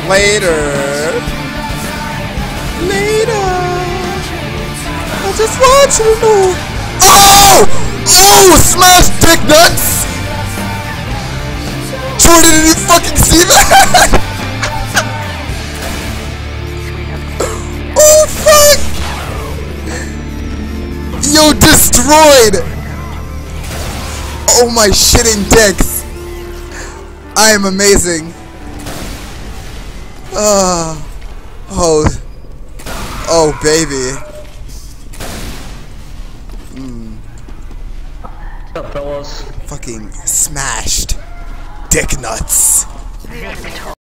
Later. Later. I just want you to know. Oh! Oh! Smash dick nuts! Jordan, did you fucking see that? Oh fuck! Yo, destroyed! Oh my shitting dicks! I am amazing. Oh baby. What's up, fellas? Fucking smashed dick nuts.